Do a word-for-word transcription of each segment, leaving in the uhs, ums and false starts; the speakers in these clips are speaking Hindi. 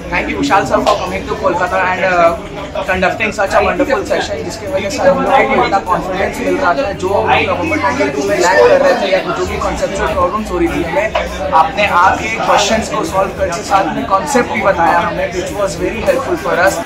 Thank you Vishal sir for coming to Kolkata and uh, conducting such a wonderful session जिसके वजह से हम लोगों को इतना कॉन्फिडेंस मिल रहा था जो हम नवंबर ट्वेंटी टू में लैक कर रहे थे या जो भी कॉन्सेप्चुअल प्रॉब्लम्स हो रही थी हमें आपने आके क्वेश्चंस को सॉल्व करके साथ में कॉन्सेप्ट भी बताया हमें which was very helpful for us.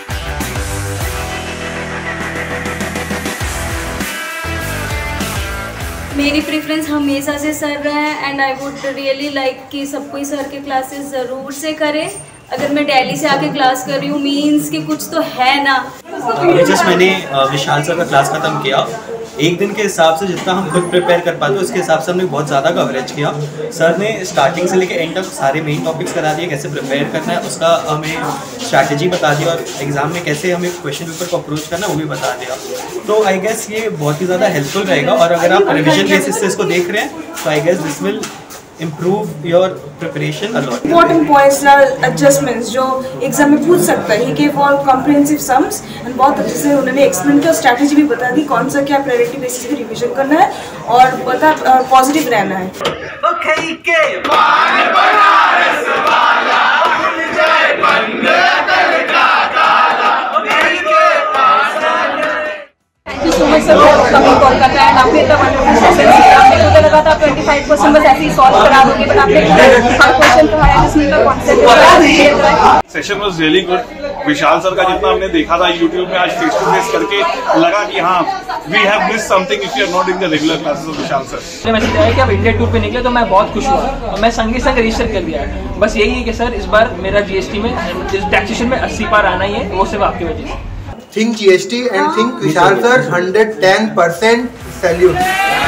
मेरी प्रेफरेंस हमेशा से सर रहा है and I would really like कि सब कोई सर के क्लासेस ज़रूर से करे। अगर मैं दिल्ली से आके क्लास कर रही हूँ मीन्स कि कुछ तो है ना। जस्ट मैंने विशाल सर का क्लास खत्म किया, एक दिन के हिसाब से जितना हम खुद प्रिपेयर कर पाते उसके हिसाब से हमने बहुत ज़्यादा कवरेज किया। सर ने स्टार्टिंग से लेकर एंड तक सारे मेन टॉपिक्स करा दिए, कैसे प्रिपेयर करना है उसका हमें स्ट्रैटेजी बता दी और एग्जाम में कैसे हमें क्वेश्चन पेपर को अप्रोच करना है वो भी बता दिया। तो आई गेस ये बहुत ही ज़्यादा हेल्पफुल रहेगा और अगर आप रिविजन बेसिस से इसको देख रहे हैं तो I guess this will improve your preparation a lot. Important points ना adjustments जो एग्जाम में पूछ सकता है। He gave all comprehensive sums and बहुत अच्छे से उन्होंने एक्सप्लेन किया, स्ट्रैटेजी भी बता दी कौन सा क्या प्रायोरिटी बेसिस पे रिवीजन करना है और बता पॉजिटिव रहना है। Okay, के बाने बनारस वाला जय बंदे का काला मेरे के पास। Thank you so much sir for coming Kolkata and आपने इतना wonderful session किया। मेरे को तो लगा था पच्चीस परसेंट बस ऐसे ही सॉल्व करा दोगे बट आपने हर क्वेश्चन तो है जिसमें का concept session was really good. Vishal sir का जितना हमने देखा था यूट्यूब में आज फेस टू फेस करके लगा कि हाँ we have miss something if you are not in the regular classes of Vishal sir. Message आया कि आप इंडिया टूर पे निकले तो मैं बहुत खुश हुआ और मैं संगे संग रजिस्टर कर दिया। बस यही है कि सर इस बार मेरा जीएसटी में टैक्सेशन में अस्सी पार आना ही है, वो सिर्फ आपकी वजह से। Think G S T and think Vishal sir, one hundred ten percent salute.